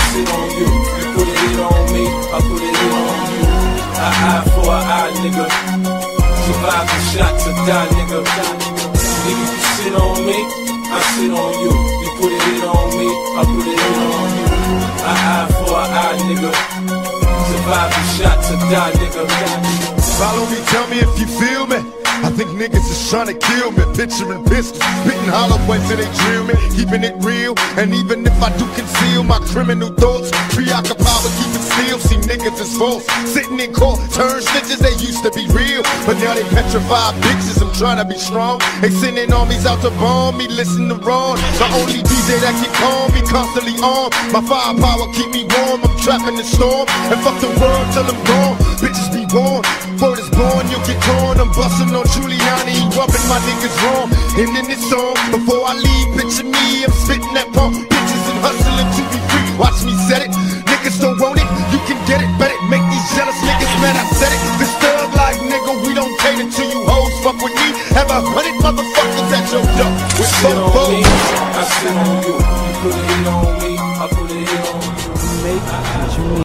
sit on you. You put a hit on me, I put a hit on you. An eye for an eye, nigga. Survive the shot to die, nigga. Nigga, you sit on me, I sit on you. You put a hit on me, I put a hit on you. An eye for an eye, nigga. Survive the shot to die, nigga. Follow me, tell me if you feel me. I think niggas is trying to kill me. Picturing pistols, spitting hollow points till they drill me. Keeping it real, and even if I do conceal my criminal thoughts, preoccupied with keeping still. See niggas is false, sitting in court, turn snitches. They used to be real, but now they petrified bitches. I'm trying to be strong. They sending armies out to bomb me. Listen to Ron, the only DJ that can calm me, constantly on. My firepower keep me warm. I'm trapping the storm, and fuck the world till I'm gone. Bitches be warned, word is born, you'll get torn. I'm busting on Giuliani, rubbing my niggas wrong. And in this song, before I leave, picture me, I'm spitting that pump. Bitches and hustling to be free, watch me set it. Niggas don't want it, you can get it, bet it. Make these jealous niggas mad, I said it. This thug like nigga, we don't cater to you hoes. Fuck with me, have 100 motherfuckers at your door with Sit on me,